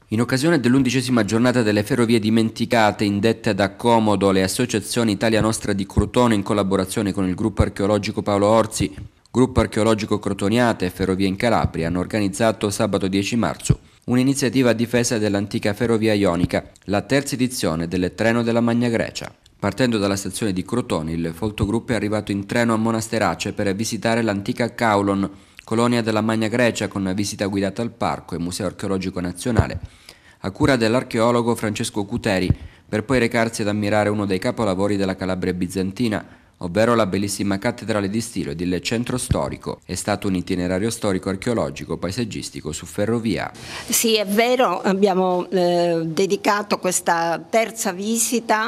In occasione dell'11ª giornata delle ferrovie dimenticate, indette da Comodo, le associazioni Italia Nostra di Crotone in collaborazione con il gruppo archeologico Paolo Orsi, gruppo archeologico Crotoniate e Ferrovie in Calabria hanno organizzato sabato 10 marzo un'iniziativa a difesa dell'antica ferrovia ionica, la terza edizione del Treno della Magna Grecia. Partendo dalla stazione di Crotone, il Foltogruppo è arrivato in treno a Monasterace per visitare l'antica Caulon, colonia della Magna Grecia, con visita guidata al parco e Museo Archeologico Nazionale, a cura dell'archeologo Francesco Cuteri, per poi recarsi ad ammirare uno dei capolavori della Calabria bizantina, ovvero la bellissima cattedrale di Stilo ed il centro storico. È stato un itinerario storico, archeologico, paesaggistico su ferrovia. Sì, è vero, abbiamo dedicato questa terza visita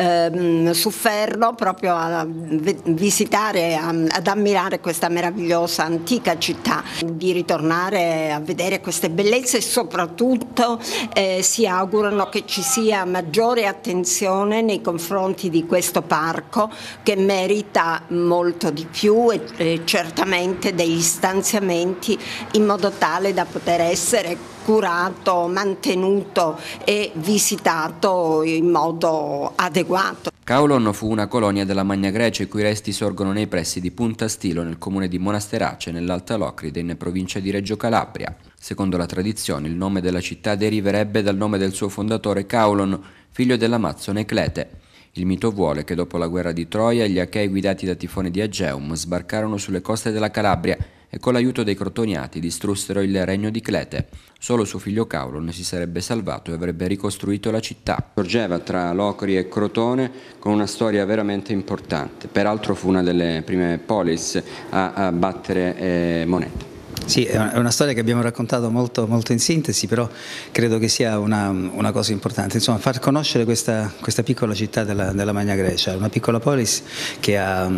su ferro proprio a visitare, ad ammirare questa meravigliosa antica città, di ritornare a vedere queste bellezze e soprattutto si augurano che ci sia maggiore attenzione nei confronti di questo parco che merita molto di più e certamente degli stanziamenti in modo tale da poter essere curato, mantenuto e visitato in modo adeguato. Caulon fu una colonia della Magna Grecia i cui resti sorgono nei pressi di Punta Stilo, nel comune di Monasterace, nell'Alta Locride, in provincia di Reggio Calabria. Secondo la tradizione, il nome della città deriverebbe dal nome del suo fondatore Caulon, figlio dell'amazzone Clete. Il mito vuole che dopo la guerra di Troia gli Achei guidati da Tifone di Ageum sbarcarono sulle coste della Calabria e con l'aiuto dei Crotoniati distrussero il regno di Clete. Solo suo figlio Caulon si sarebbe salvato e avrebbe ricostruito la città. Sorgeva tra Locri e Crotone con una storia veramente importante. Peraltro fu una delle prime polis a battere moneta. Sì, è una storia che abbiamo raccontato molto in sintesi, però credo che sia una cosa importante. Insomma, far conoscere questa piccola città della Magna Grecia, una piccola polis che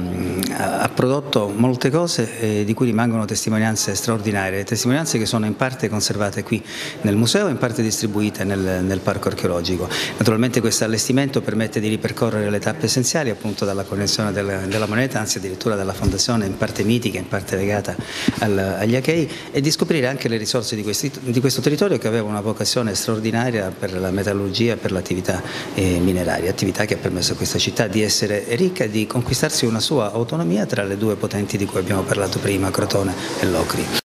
ha prodotto molte cose di cui rimangono testimonianze straordinarie, testimonianze che sono in parte conservate qui nel museo e in parte distribuite nel parco archeologico. Naturalmente questo allestimento permette di ripercorrere le tappe essenziali, appunto dalla connessione della moneta, anzi addirittura dalla fondazione, in parte mitica, in parte legata agli Achei, e di scoprire anche le risorse di questo territorio che aveva una vocazione straordinaria per la metallurgia e per l'attività mineraria, attività che ha permesso a questa città di essere ricca e di conquistarsi una sua autonomia tra le due potenti di cui abbiamo parlato prima, Crotone e Locri.